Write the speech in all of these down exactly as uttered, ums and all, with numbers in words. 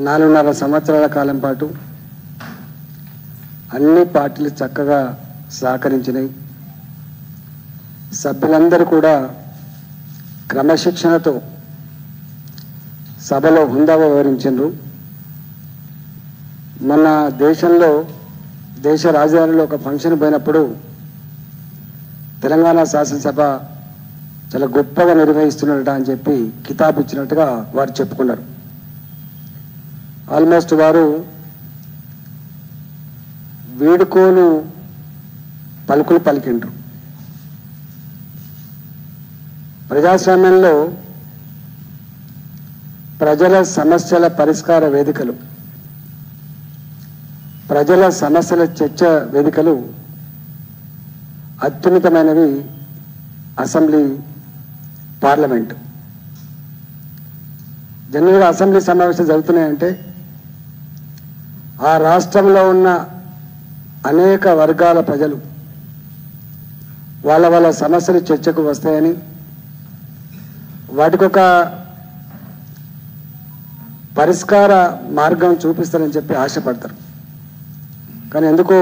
నాలుగున్నర సంవత్సరాల కాలం పాటు అన్ని పార్టీలు చక్కగా సహకరించినాయి. సభ్యులందరూ కూడా క్రమశిక్షణతో సభలో హుందాగా వివరించారు. మన దేశంలో దేశ రాజధానిలో ఒక ఫంక్షన్ పోయినప్పుడు తెలంగాణ శాసనసభ చాలా గొప్పగా నిర్వహిస్తున్నట అని చెప్పి కితాబు ఇచ్చినట్టుగా వారు చెప్పుకున్నారు. ఆల్మోస్ట్ వారు వీడుకోలు పలుకులు పలికిండ్రు. ప్రజాస్వామ్యంలో ప్రజల సమస్యల పరిష్కార వేదికలు, ప్రజల సమస్యల చర్చ వేదికలు అత్యున్నతమైనవి అసెంబ్లీ, పార్లమెంటు. జనరల్గా అసెంబ్లీ సమావేశాలు జరుగుతున్నాయంటే ఆ రాష్ట్రంలో ఉన్న అనేక వర్గాల ప్రజలు వాళ్ళ వాళ్ళ సమస్యలు చర్చకు వస్తాయని, వాటికి ఒక పరిష్కార మార్గం చూపిస్తారని చెప్పి ఆశపడతారు. కానీ ఎందుకో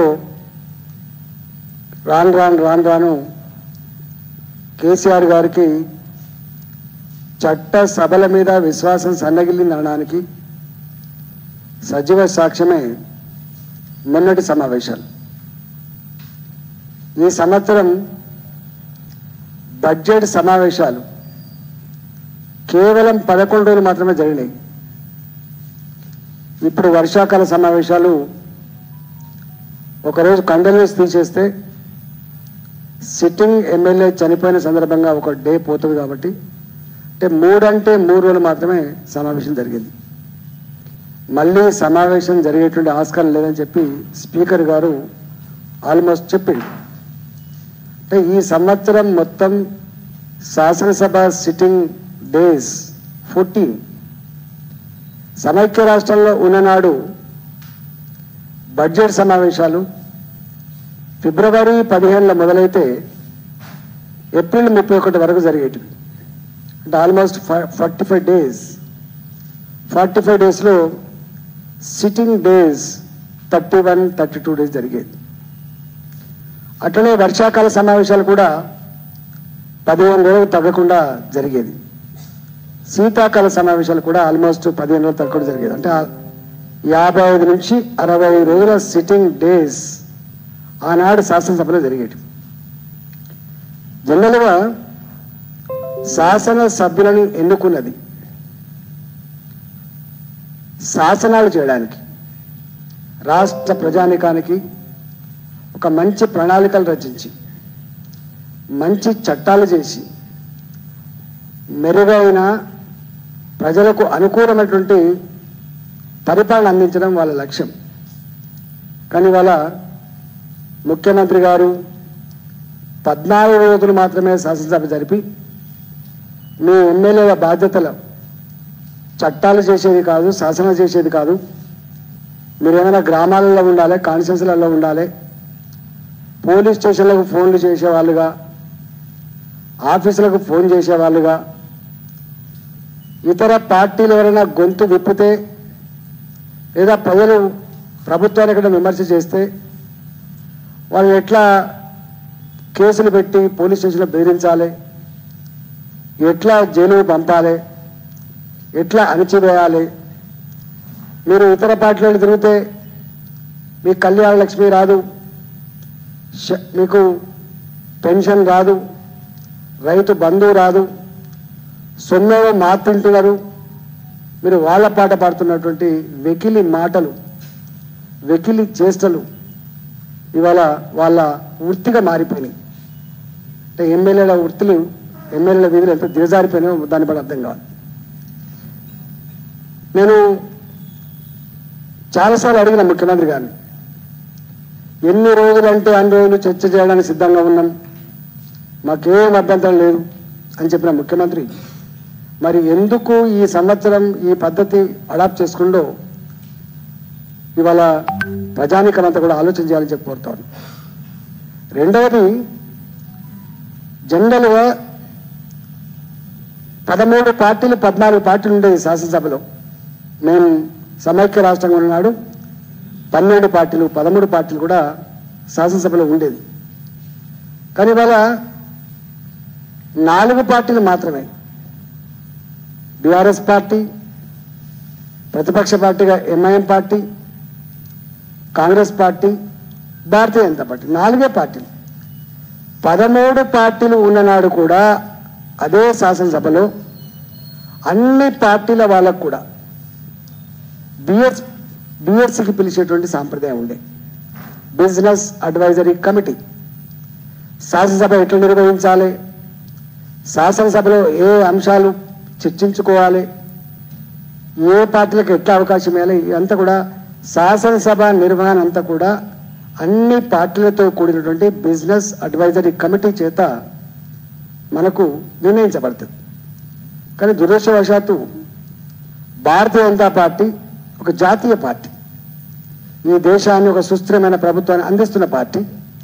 రాను రాను రాను రాను కేసీఆర్ గారికి చట్ట సభల మీద విశ్వాసం సన్నగిల్లింది అనడానికి సజీవ సాక్ష్యమే మొన్నటి సమావేశాలు. ఈ సంవత్సరం బడ్జెట్ సమావేశాలు కేవలం పదకొండు రోజులు మాత్రమే జరిగినాయి. ఇప్పుడు వర్షాకాల సమావేశాలు ఒకరోజు కండోలెన్స్ తీసేస్తే సిట్టింగ్ ఎమ్మెల్యే చనిపోయిన సందర్భంగా ఒక డే పోతుంది కాబట్టి అంటే మూడంటే మూడు రోజులు మాత్రమే సమావేశం జరిగింది. మళ్ళీ సమావేశం జరిగేటువంటి ఆస్కారం లేదని చెప్పి స్పీకర్ గారు ఆల్మోస్ట్ చెప్పింది. అంటే ఈ సంవత్సరం మొత్తం శాసనసభ సిట్టింగ్ డేస్ ఫోర్టీన్. సమైక్య రాష్ట్రంలో ఉన్ననాడు బడ్జెట్ సమావేశాలు ఫిబ్రవరి పదిహేనులో మొదలైతే ఏప్రిల్ ముప్పై ఒకటి వరకు జరిగేటివి. అంటే almost forty five days forty five డేస్లో sitting days thirty one thirty two days జరిగేది. అట్లనే వర్షాకాల సమావేశాలు కూడా పదిహేను రోజులు తగ్గకుండా జరిగేది. శీతాకాల సమావేశాలు కూడా ఆల్మోస్ట్ పదిహేను రోజులు తగ్గకుండా జరిగేది. అంటే యాభై ఐదు నుంచి అరవై రోజుల సిట్టింగ్ డేస్ ఆనాడు శాసనసభలో జరిగేది. జనరల్గా శాసన సభ్యులను ఎన్నుకున్నది శాసనాలు చేయడానికి, రాష్ట్ర ప్రజానికానికి ఒక మంచి ప్రణాళికలు రచించి మంచి చట్టాలు చేసి మెరుగైన ప్రజలకు అనుకూలమైనటువంటి పరిపాలన అందించడం వాళ్ళ లక్ష్యం. కానీ వాళ్ళ ముఖ్యమంత్రి గారు పద్నాలుగు రోజులు మాత్రమే శాసనసభ జరిపి మీ ఎమ్మెల్యేల బాధ్యతలు చట్టాలు చేసేది కాదు, శాసనాలు చేసేది కాదు, మీరు ఏమైనా గ్రామాలలో ఉండాలి, కాన్స్టిట్యూన్సీలలో ఉండాలి, పోలీస్ స్టేషన్లకు ఫోన్లు చేసేవాళ్ళుగా, ఆఫీసులకు ఫోన్ చేసేవాళ్ళుగా, ఇతర పార్టీలు ఎవరైనా గొంతు విప్పితే లేదా ప్రజలు ప్రభుత్వాన్ని ఎక్కడ విమర్శ చేస్తే వాళ్ళు ఎట్లా కేసులు పెట్టి పోలీస్ స్టేషన్లో బెదిరించాలి, ఎట్లా జైలుకు పంపాలి, ఎట్లా అణిచివేయాలి, మీరు ఇతర పార్టీలను తిరిగితే మీకు కళ్యాణ లక్ష్మి రాదు, మీకు పెన్షన్ రాదు, రైతు బంధువు రాదు, సొమ్మేమో మాత్రింటున్నారు, మీరు వాళ్ళ పాట పాడుతున్నటువంటి వెకిలి మాటలు, వెకిలి చేష్టలు ఇవాళ వాళ్ళ వృత్తిగా మారిపోయినాయి. అంటే ఎమ్మెల్యేల వృత్తులు, ఎమ్మెల్యేల విధులు ఎంత దిగజారిపోయినాయో దాన్ని బట్టి అర్థం కావాలి. నేను చాలాసార్లు అడిగిన ముఖ్యమంత్రి గారిని, ఎన్ని రోజులంటే అన్ని రోజులు చర్చ చేయడానికి సిద్ధంగా ఉన్నాం, మాకేం అభ్యంతరం లేదు అని చెప్పిన ముఖ్యమంత్రి మరి ఎందుకు ఈ సంవత్సరం ఈ పద్ధతి అడాప్ట్ చేసుకుంటూ ఇవాళ ప్రజానికం అంతా కూడా ఆలోచన చేయాలని చెప్పి కోరుతాను. రెండవది, జనరల్గా పదమూడు పార్టీలు పద్నాలుగు పార్టీలు ఉండేవి శాసనసభలో. మేము సమైక్య రాష్ట్రంగా ఉన్నాడు పన్నెండు పార్టీలు పదమూడు పార్టీలు కూడా శాసనసభలో ఉండేది. కానీ ఇవాళ నాలుగు పార్టీలు మాత్రమే, బీఆర్ఎస్ పార్టీ, ప్రతిపక్ష పార్టీగా MIM party, Congress party, Bharatiya Janata party, నాలుగే పార్టీలు. పదమూడు పార్టీలు ఉన్ననాడు కూడా అదే శాసనసభలో అన్ని పార్టీల వాళ్ళకు కూడా బిఎస్ బిఎస్సికి పిలిచేటువంటి సాంప్రదాయం ఉండే. బిజినెస్ అడ్వైజరీ కమిటీ శాసనసభ ఎట్లా నిర్వహించాలి, శాసనసభలో ఏ అంశాలు చర్చించుకోవాలి, ఏ పార్టీలకు ఎట్లా అవకాశం ఇవ్వాలి, ఇదంతా కూడా శాసనసభ నిర్వహణ అంతా కూడా అన్ని పార్టీలతో కూడినటువంటి బిజినెస్ అడ్వైజరీ కమిటీ చేత మనకు నిర్ణయించబడుతుంది. కానీ దురదృష్టవశాత్తు భారతీయ జనతా పార్టీ ఒక జాతీయ పార్టీ, ఈ దేశాన్ని ఒక సుస్థిరమైన ప్రభుత్వాన్ని అందిస్తున్న పార్టీ,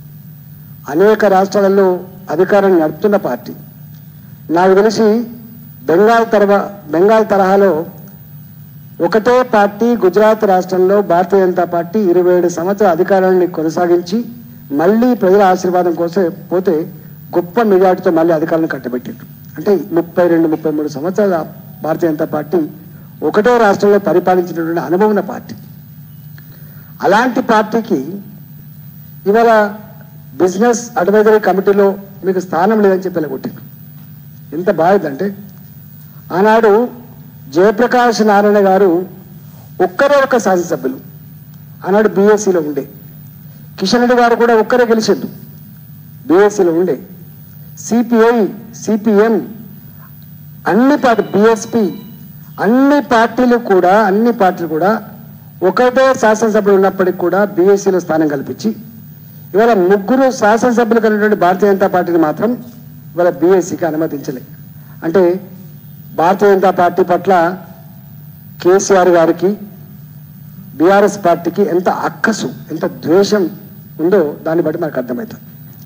అనేక రాష్ట్రాలలో అధికారాన్ని నడుపుతున్న పార్టీ. నాకు తెలిసి బెంగాల్ తరహా బెంగాల్ తరహాలో ఒకటే పార్టీ గుజరాత్ రాష్ట్రంలో భారతీయ జనతా పార్టీ ఇరవై ఏడు సంవత్సరాల అధికారాన్ని కొనసాగించి మళ్ళీ ప్రజల ఆశీర్వాదం కోసం పోతే గొప్ప మెజార్టీతో మళ్ళీ అధికారాన్ని కట్టబెట్టిండ్రు. అంటే ముప్పై రెండు ముప్పై మూడు సంవత్సరాల భారతీయ జనతా పార్టీ ఒకటే రాష్ట్రంలో పరిపాలించినటువంటి అనుభవం ఉన్న పార్టీ. అలాంటి పార్టీకి ఇవాళ బిజినెస్ అడ్వైజరీ కమిటీలో మీకు స్థానం లేదని చెప్పి వెళ్ళగొట్టిండ్రు. ఎంత బాధంటే ఆనాడు జయప్రకాష్ నారాయణ గారు ఒక్కరే ఒక్క శాసనసభ్యులు ఆనాడు బీఎస్సీలో ఉండే, కిషన్ రెడ్డి గారు కూడా ఒక్కరే గెలిచిండు బీఎస్సీలో ఉండే, సిపిఐ సిపిఎం అన్ని పార్టీ బీఎస్పీ అన్ని పార్టీలు కూడా అన్ని పార్టీలు కూడా ఒకటే శాసనసభ్యులు ఉన్నప్పటికీ కూడా బీఎస్సీలో స్థానం కల్పించి ఇవాళ ముగ్గురు శాసనసభ్యులు కలిగినటువంటి భారతీయ జనతా పార్టీని మాత్రం ఇవాళ బీఎస్సీకి అనుమతించలే. అంటే భారతీయ జనతా పార్టీ పట్ల కేసీఆర్ గారికి బీఆర్ఎస్ పార్టీకి ఎంత అక్కసు ఎంత ద్వేషం ఉందో దాన్ని బట్టి మనకు అర్థమవుతుంది.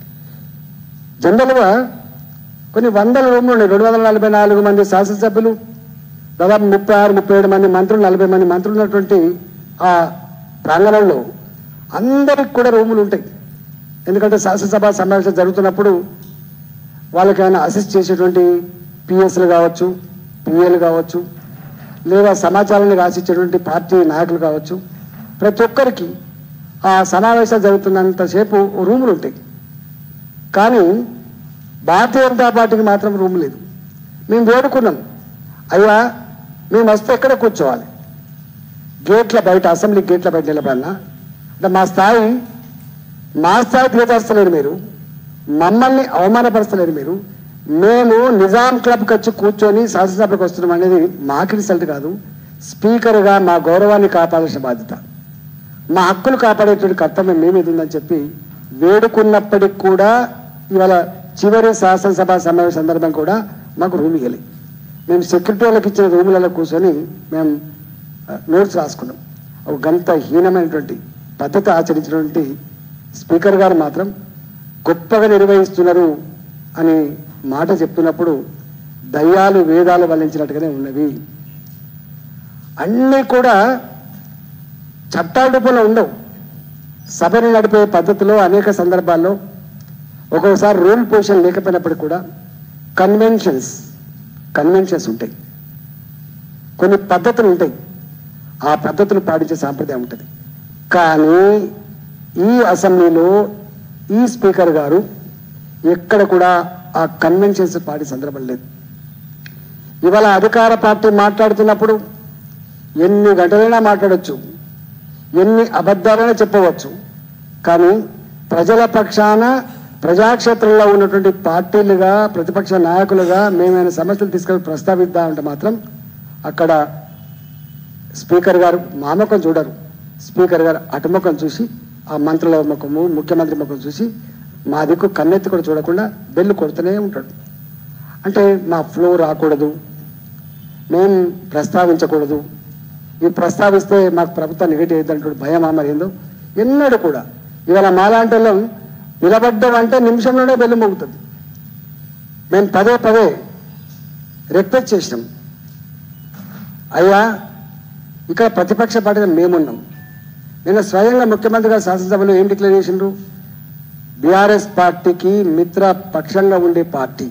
జనరల్గా కొన్ని వందల రూములు ఉన్నాయి, రెండు వందల నలభై నాలుగు మంది శాసనసభ్యులు, దాదాపు ముప్పై ఆరు ముప్పై ఏడు మంది మంత్రులు, నలభై మంది మంత్రులు ఉన్నటువంటి ఆ ప్రాంగణంలో అందరికి కూడా రూములు ఉంటాయి. ఎందుకంటే శాసనసభ సమావేశం జరుగుతున్నప్పుడు వాళ్ళకి ఏమైనా అసిస్ట్ చేసేటువంటి పిఎస్లు కావచ్చు, పిఏలు కావచ్చు, లేదా సమాచారాన్ని రాసిచ్చేటువంటి పార్టీ నాయకులు కావచ్చు, ప్రతి ఒక్కరికి ఆ సమావేశాలు జరుగుతున్నంతసేపు రూములు ఉంటాయి. కానీ భారతీయ జనతా పార్టీకి మాత్రం రూమ్ లేదు. మేము వేడుకున్నాం, అయ్యా మేము వస్తే ఎక్కడ కూర్చోవాలి, గేట్ల బయట, అసెంబ్లీ గేట్ల బయట నిలబడినా అంటే మా స్థాయి మా స్థాయి దిగజార్చలేరు మీరు, మమ్మల్ని అవమానపరచలేరు మీరు. మేము నిజాం క్లబ్కి వచ్చి కూర్చొని శాసనసభకు వస్తున్నాం అనేది మాకు రిజల్ట్ కాదు, స్పీకర్గా మా గౌరవాన్ని కాపాడాల్సిన బాధ్యత, మా హక్కులు కాపాడేటువంటి కర్తవ్యం మేమేది ఉందని చెప్పి వేడుకున్నప్పటికి కూడా ఇవాళ చివరి శాసనసభ సమావేశ సందర్భం కూడా మాకు రూమ్ ఇవ్వాలి. మేము సెక్రటరీ వాళ్ళకి ఇచ్చిన రూములలో కూర్చొని మేము నోట్స్ రాసుకున్నాం. ఒక గంత హీనమైనటువంటి పద్ధతి ఆచరించినటువంటి స్పీకర్ గారు మాత్రం గొప్పగా నిర్వహిస్తున్నారు అని మాట చెప్తున్నప్పుడు దయ్యాలు వేదాలు వల్లించినట్టుగానే ఉన్నవి. అన్నీ కూడా చట్టాల రూపంలో ఉండవు. సభను నడిపే పద్ధతిలో అనేక సందర్భాల్లో ఒక్కొక్కసారి రూల్ పొజిషన్ లేకపోయినప్పటికీ కూడా కన్వెన్షన్స్ కన్వెన్షన్స్ ఉంటాయి, కొన్ని పద్ధతులు ఉంటాయి, ఆ పద్ధతులు పాటించే సాంప్రదాయం ఉంటుంది. కానీ ఈ అసెంబ్లీలో ఈ స్పీకర్ గారు ఎక్కడ కూడా ఆ కన్వెన్షన్స్ పాటి సందర్భం లేదు. ఇవాళ అధికార పార్టీ మాట్లాడుతున్నప్పుడు ఎన్ని గంటలైనా మాట్లాడవచ్చు, ఎన్ని అబద్ధాలైనా చెప్పవచ్చు. కానీ ప్రజల పక్షాన ప్రజాక్షేత్రంలో ఉన్నటువంటి పార్టీలుగా ప్రతిపక్ష నాయకులుగా మేమైనా సమస్యలు తీసుకొని ప్రస్తావిద్దామంటే మాత్రం అక్కడ స్పీకర్ గారు మా ముఖం చూడరు, స్పీకర్ గారు అటు ముఖం చూసి ఆ మంత్రుల ముఖము ముఖ్యమంత్రి ముఖం చూసి మా దిక్కు కన్నెత్తి కూడా చూడకుండా బెల్లు కొడుతూనే ఉంటాడు. అంటే మా ఫ్లో రాకూడదు, మేము ప్రస్తావించకూడదు, ఇవి ప్రస్తావిస్తే మాకు ప్రభుత్వం నెగిటివ్ అవుతుందంటే భయం మరి ఏందో ఎన్నడూ కూడా. ఇవాళ మాలాంటి వాళ్ళం నిలబడ్డం అంటే నిమిషంలోనే బెల్లు మోగుతుంది. మేము పదే పదే రిక్వెస్ట్ చేసినాం, అయ్యా ఇక్కడ ప్రతిపక్ష పార్టీగా మేమున్నాం. నిన్న స్వయంగా ముఖ్యమంత్రి గారు శాసనసభలో ఏం డిక్లేర్ చేసిండ్రు? బీఆర్ఎస్ పార్టీకి మిత్ర పక్షంగా ఉండే పార్టీ,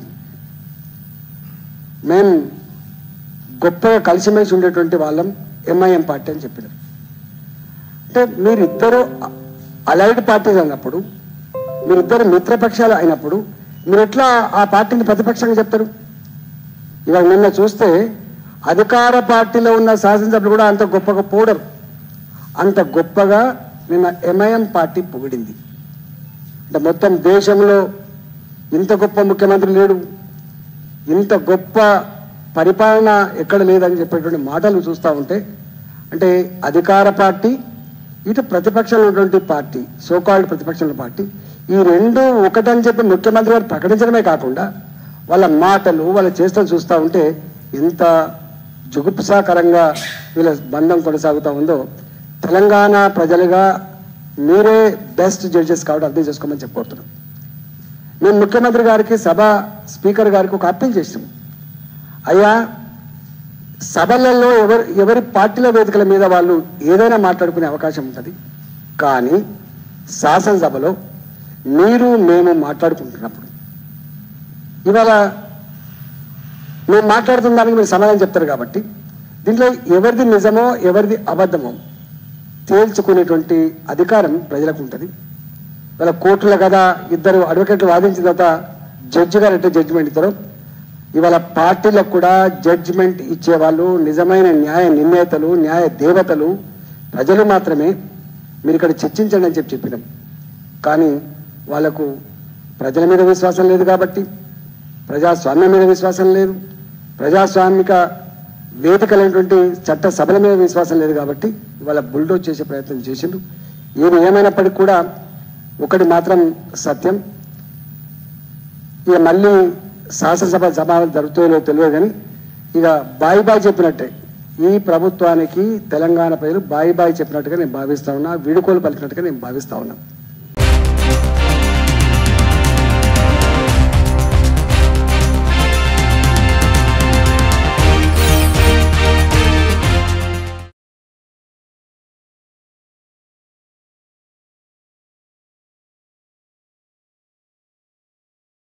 మేము గొప్పగా కలిసిమెలిసి ఉండేటువంటి వాళ్ళం ఎంఐఎం పార్టీ అని చెప్పినారు. అంటే మీరిద్దరూ అలైడ్ పార్టీలు అన్నప్పుడు, మీరిద్దరు మిత్రపక్షాలు అయినప్పుడు మీరు ఎట్లా ఆ పార్టీని ప్రతిపక్షంగా చెప్తారు? ఇవాళ నిన్న చూస్తే అధికార పార్టీలో ఉన్న శాసనసభ్యులు కూడా అంత గొప్పగా పోడరు. అంత గొప్పగా నిన్న ఎంఐఎం పార్టీ పొగిడింది. అంటే మొత్తం దేశంలో ఇంత గొప్ప ముఖ్యమంత్రి లేడు, ఇంత గొప్ప పరిపాలన ఎక్కడ లేదని చెప్పేటువంటి మాటలు చూస్తూ ఉంటే, అంటే అధికార పార్టీ ఇటు ప్రతిపక్షంలో ఉన్నటువంటి పార్టీ, సోకాల్డ్ ప్రతిపక్షంలో పార్టీ, ఈ రెండు ఒకటని చెప్పి ముఖ్యమంత్రి గారు ప్రకటించడమే కాకుండా వాళ్ళ మాటలు వాళ్ళ చేష్టలు చూస్తూ ఉంటే ఎంత జుగుప్సాకరంగా వీళ్ళ బంధం కొనసాగుతూ ఉందో తెలంగాణ ప్రజలుగా మీరే బెస్ట్ జడ్జెస్ కాబట్టి అర్థం చేసుకోమని చెప్పుకుంటున్నాం. మేము ముఖ్యమంత్రి గారికి, సభ స్పీకర్ గారికి ఒక అప్పీల్ చేసాం. అయ్యా, సభలలో ఎవరు ఎవరి పార్టీల వేదికల మీద వాళ్ళు ఏదైనా మాట్లాడుకునే అవకాశం ఉంటుంది, కానీ శాసనసభలో మీరు మేము మాట్లాడుకుంటున్నప్పుడు ఇవాళ మేము మాట్లాడుతున్న దానికి మీరు సమాధానం చెప్తారు కాబట్టి దీంట్లో ఎవరిది నిజమో ఎవరిది అబద్ధమో తేల్చుకునేటువంటి అధికారం ప్రజలకు ఉంటుంది. ఇవాళ కోర్టుల కదా ఇద్దరు అడ్వకేట్లు వాదించిన తర్వాత జడ్జి గారు అంటే జడ్జిమెంట్ ఇస్తారు. ఇవాళ పార్టీలకు కూడా జడ్జిమెంట్ ఇచ్చేవాళ్ళు నిజమైన న్యాయ నిర్ణేతలు, న్యాయ దేవతలు ప్రజలు మాత్రమే. మీరు ఇక్కడ చర్చించండి అని చెప్పి చెప్పినాం, కానీ వాళ్లకు ప్రజల మీద విశ్వాసం లేదు కాబట్టి, ప్రజాస్వామ్యం మీద విశ్వాసం లేదు, ప్రజాస్వామిక వేదికలైనటువంటి చట్ట సభల మీద విశ్వాసం లేదు కాబట్టి ఇవాళ బుల్డోజ్ చేసే ప్రయత్నం చేసిండు. ఏది ఏమైనప్పటికీ కూడా ఒకటి మాత్రం సత్యం, ఇక మళ్ళీ శాసనసభ సమావేశం జరుగుతుందో తెలియదు, కానీ ఇక బాయ్ బాయ్ చెప్పినట్టే ఈ ప్రభుత్వానికి తెలంగాణ ప్రజలు బాయ్ బాయ్ చెప్పినట్టుగా నేను భావిస్తా ఉన్నా, వీడుకోలు పలికినట్టుగా నేను భావిస్తా ఉన్నా.